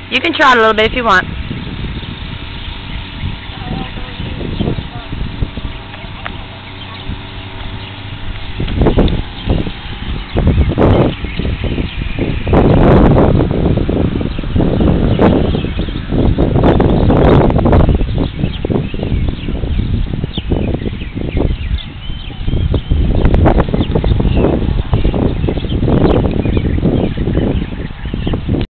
You can trot a little bit if you want.